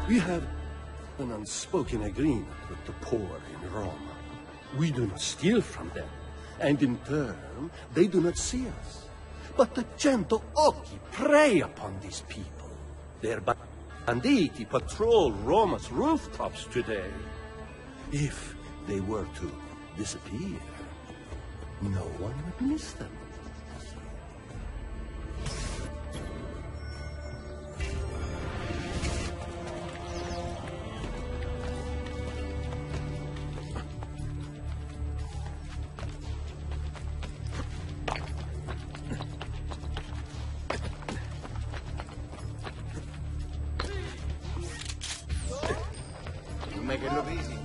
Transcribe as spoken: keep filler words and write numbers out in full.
We have an unspoken agreement with the poor in Rome. We do not steal from them, and in turn, they do not see us. But the Cento Occhi prey upon these people. Their banditti patrol Roma's rooftops today. If they were to disappear, no one would miss them. You make it look easy.